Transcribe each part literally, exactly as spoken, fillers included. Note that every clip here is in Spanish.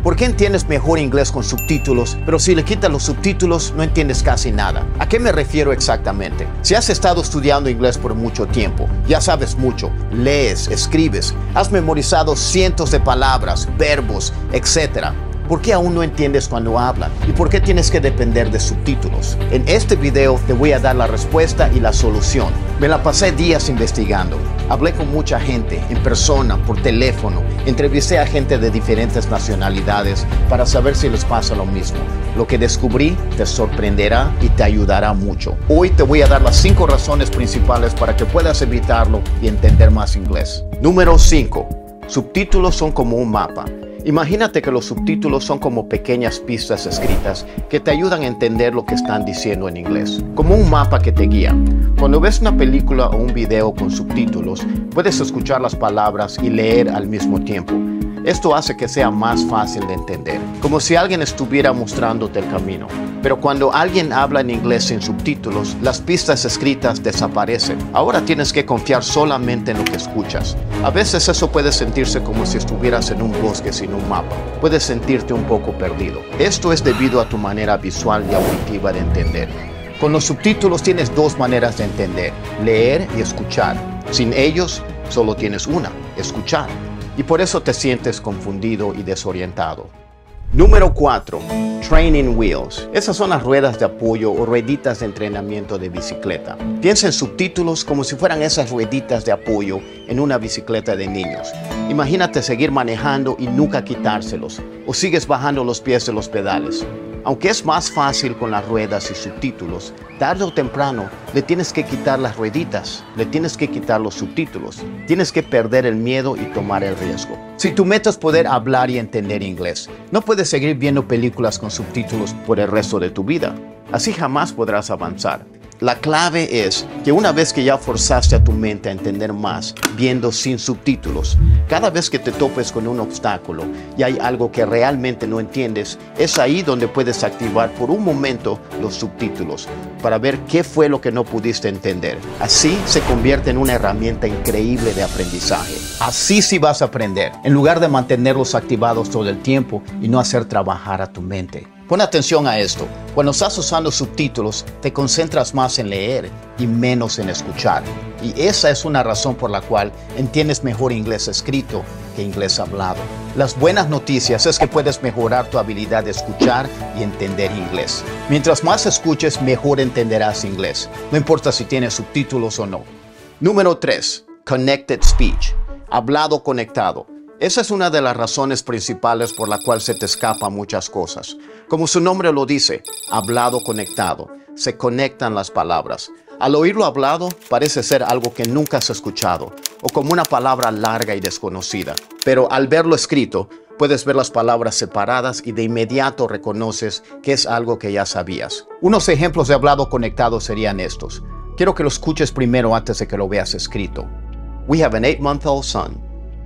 ¿Por qué entiendes mejor inglés con subtítulos, pero si le quitas los subtítulos no entiendes casi nada? ¿A qué me refiero exactamente? Si has estado estudiando inglés por mucho tiempo, ya sabes mucho, lees, escribes, has memorizado cientos de palabras, verbos, etcétera. ¿Por qué aún no entiendes cuando hablan? ¿Y por qué tienes que depender de subtítulos? En este video te voy a dar la respuesta y la solución. Me la pasé días investigando. Hablé con mucha gente, en persona, por teléfono. Entrevisté a gente de diferentes nacionalidades para saber si les pasa lo mismo. Lo que descubrí te sorprenderá y te ayudará mucho. Hoy te voy a dar las cinco razones principales para que puedas evitarlo y entender más inglés. Número cinco. Subtítulos son como un mapa. Imagínate que los subtítulos son como pequeñas pistas escritas que te ayudan a entender lo que están diciendo en inglés, como un mapa que te guía. Cuando ves una película o un video con subtítulos, puedes escuchar las palabras y leer al mismo tiempo. Esto hace que sea más fácil de entender, como si alguien estuviera mostrándote el camino. Pero cuando alguien habla en inglés sin subtítulos, las pistas escritas desaparecen. Ahora tienes que confiar solamente en lo que escuchas. A veces eso puede sentirse como si estuvieras en un bosque sin un mapa. Puedes sentirte un poco perdido. Esto es debido a tu manera visual y auditiva de entender. Con los subtítulos tienes dos maneras de entender, leer y escuchar. Sin ellos, solo tienes una, escuchar. Y por eso te sientes confundido y desorientado. Número cuatro. Training wheels. Esas son las ruedas de apoyo o rueditas de entrenamiento de bicicleta. Piensa en subtítulos como si fueran esas rueditas de apoyo en una bicicleta de niños. Imagínate seguir manejando y nunca quitárselos, o sigues bajando los pies de los pedales. Aunque es más fácil con las ruedas y subtítulos, tarde o temprano le tienes que quitar las rueditas, le tienes que quitar los subtítulos, tienes que perder el miedo y tomar el riesgo. Si tu meta es poder hablar y entender inglés, no puedes seguir viendo películas con subtítulos por el resto de tu vida. Así jamás podrás avanzar. La clave es que una vez que ya forzaste a tu mente a entender más viendo sin subtítulos, cada vez que te topes con un obstáculo y hay algo que realmente no entiendes, es ahí donde puedes activar por un momento los subtítulos para ver qué fue lo que no pudiste entender. Así se convierte en una herramienta increíble de aprendizaje. Así sí vas a aprender, en lugar de mantenerlos activados todo el tiempo y no hacer trabajar a tu mente. Pon atención a esto. Cuando estás usando subtítulos, te concentras más en leer y menos en escuchar. Y esa es una razón por la cual entiendes mejor inglés escrito que inglés hablado. Las buenas noticias es que puedes mejorar tu habilidad de escuchar y entender inglés. Mientras más escuches, mejor entenderás inglés. No importa si tienes subtítulos o no. Número tres. Connected speech. Hablado conectado. Esa es una de las razones principales por la cual se te escapan muchas cosas. Como su nombre lo dice, hablado conectado. Se conectan las palabras. Al oírlo hablado, parece ser algo que nunca has escuchado, o como una palabra larga y desconocida. Pero al verlo escrito, puedes ver las palabras separadas y de inmediato reconoces que es algo que ya sabías. Unos ejemplos de hablado conectado serían estos. Quiero que lo escuches primero antes de que lo veas escrito. We have an eight-month-old son.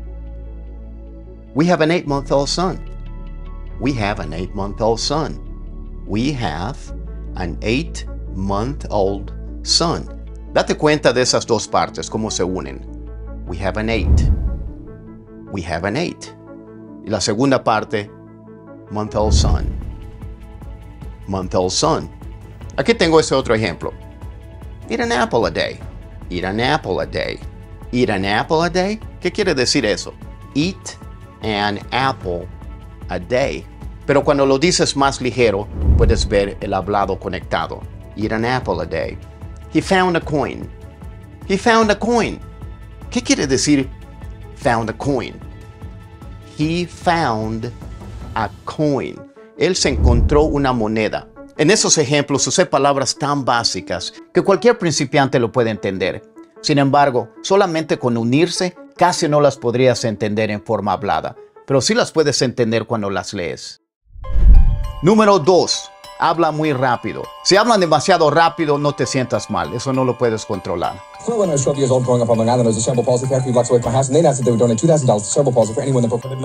We have an eight-month-old son. We have an eight-month-old son. We have an eight-month-old son. Date cuenta de esas dos partes, cómo se unen. We have an eight. We have an eight. Y la segunda parte, month-old son. Month-old son. Aquí tengo ese otro ejemplo. Eat an apple a day. Eat an apple a day. Eat an apple a day. ¿Qué quiere decir eso? Eat an apple a day. Pero cuando lo dices más ligero, puedes ver el hablado conectado. Eat an apple a day. He found a coin. He found a coin. ¿Qué quiere decir found a coin? He found a coin. Él se encontró una moneda. En esos ejemplos usé palabras tan básicas que cualquier principiante lo puede entender. Sin embargo, solamente con unirse, casi no las podrías entender en forma hablada, pero sí las puedes entender cuando las lees. Número dos. Habla muy rápido. Si hablan demasiado rápido, no te sientas mal. Eso no lo puedes controlar. So when I was twelve years old growing up on Long Island, there was a cerebral palsy factory blocks away from my house, and they announced that they would donate two thousand dollars to cerebral palsy for anyone that performed.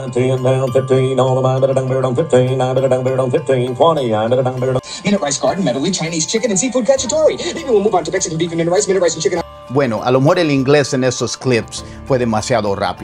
Minute rice garden, medley, Chinese chicken, and seafood cacciatore. Maybe we'll move on to Mexican beef and minute rice, minute rice and chicken. Bueno, a lo mejor el inglés en esos clips fue demasiado rápido.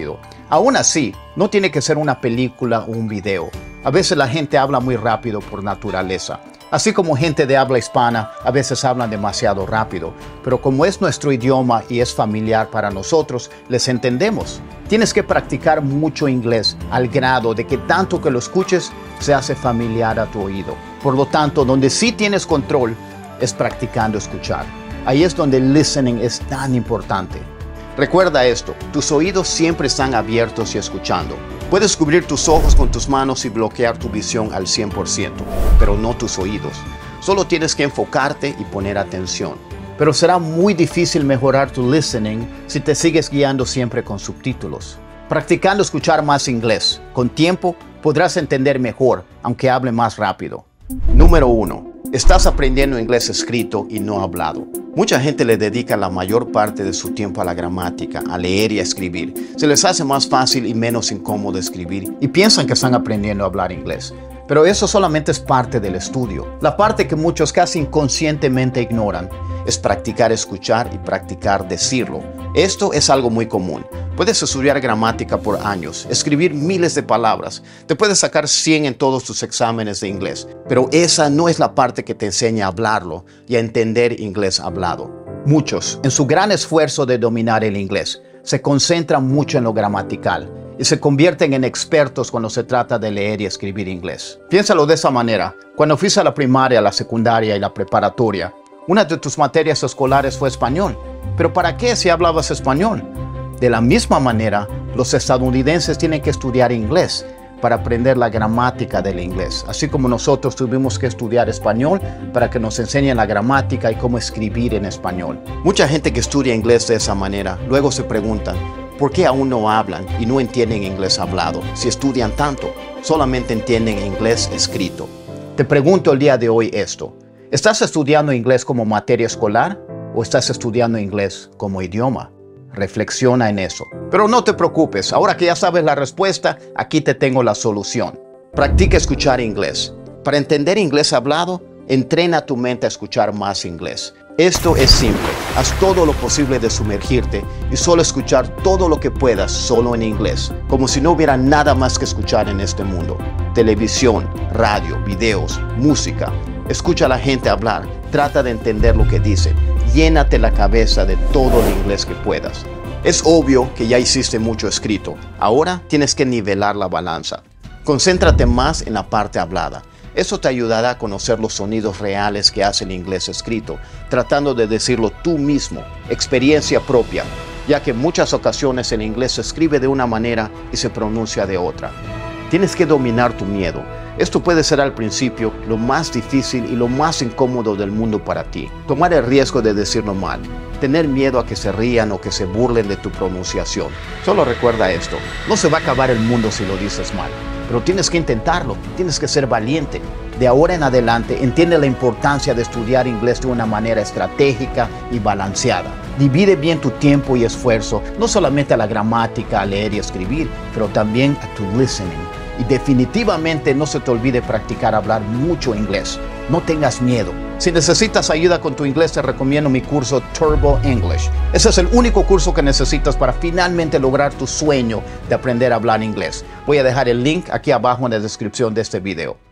Aún así, no tiene que ser una película o un video. A veces la gente habla muy rápido por naturaleza. Así como gente de habla hispana a veces hablan demasiado rápido, pero como es nuestro idioma y es familiar para nosotros, les entendemos. Tienes que practicar mucho inglés al grado de que tanto que lo escuches se hace familiar a tu oído. Por lo tanto, donde sí tienes control es practicando escuchar. Ahí es donde el listening es tan importante. Recuerda esto, tus oídos siempre están abiertos y escuchando. Puedes cubrir tus ojos con tus manos y bloquear tu visión al cien por ciento, pero no tus oídos. Solo tienes que enfocarte y poner atención. Pero será muy difícil mejorar tu listening si te sigues guiando siempre con subtítulos. Practicando escuchar más inglés, con tiempo podrás entender mejor, aunque hable más rápido. Número uno. Estás aprendiendo inglés escrito y no hablado. Mucha gente le dedica la mayor parte de su tiempo a la gramática, a leer y a escribir. Se les hace más fácil y menos incómodo escribir y piensan que están aprendiendo a hablar inglés. Pero eso solamente es parte del estudio. La parte que muchos casi inconscientemente ignoran es practicar escuchar y practicar decirlo. Esto es algo muy común. Puedes estudiar gramática por años, escribir miles de palabras, te puedes sacar cien en todos tus exámenes de inglés, pero esa no es la parte que te enseña a hablarlo y a entender inglés hablado. Muchos, en su gran esfuerzo de dominar el inglés, se concentran mucho en lo gramatical y se convierten en expertos cuando se trata de leer y escribir inglés. Piénsalo de esa manera. Cuando fuiste a la primaria, la secundaria y la preparatoria, una de tus materias escolares fue español. ¿Pero para qué si hablabas español? De la misma manera, los estadounidenses tienen que estudiar inglés para aprender la gramática del inglés, así como nosotros tuvimos que estudiar español para que nos enseñen la gramática y cómo escribir en español. Mucha gente que estudia inglés de esa manera, luego se preguntan, ¿por qué aún no hablan y no entienden inglés hablado? Si estudian tanto, solamente entienden inglés escrito. Te pregunto el día de hoy esto, ¿estás estudiando inglés como materia escolar o estás estudiando inglés como idioma? Reflexiona en eso. Pero no te preocupes, ahora que ya sabes la respuesta, aquí te tengo la solución. Practica escuchar inglés. Para entender inglés hablado, entrena tu mente a escuchar más inglés. Esto es simple. Haz todo lo posible de sumergirte y solo escuchar todo lo que puedas solo en inglés, como si no hubiera nada más que escuchar en este mundo. Televisión, radio, videos, música. Escucha a la gente hablar, trata de entender lo que dicen. Llénate la cabeza de todo el inglés que puedas. Es obvio que ya hiciste mucho escrito. Ahora tienes que nivelar la balanza. Concéntrate más en la parte hablada. Eso te ayudará a conocer los sonidos reales que hace el inglés escrito, tratando de decirlo tú mismo, experiencia propia, ya que en muchas ocasiones el inglés se escribe de una manera y se pronuncia de otra. Tienes que dominar tu miedo. Esto puede ser al principio lo más difícil y lo más incómodo del mundo para ti. Tomar el riesgo de decirlo mal. Tener miedo a que se rían o que se burlen de tu pronunciación. Solo recuerda esto, no se va a acabar el mundo si lo dices mal. Pero tienes que intentarlo, tienes que ser valiente. De ahora en adelante, entiende la importancia de estudiar inglés de una manera estratégica y balanceada. Divide bien tu tiempo y esfuerzo, no solamente a la gramática, a leer y escribir, pero también a tu listening. Y definitivamente no se te olvide practicar hablar mucho inglés. No tengas miedo. Si necesitas ayuda con tu inglés, te recomiendo mi curso Turbo English. Ese es el único curso que necesitas para finalmente lograr tu sueño de aprender a hablar inglés. Voy a dejar el link aquí abajo en la descripción de este video.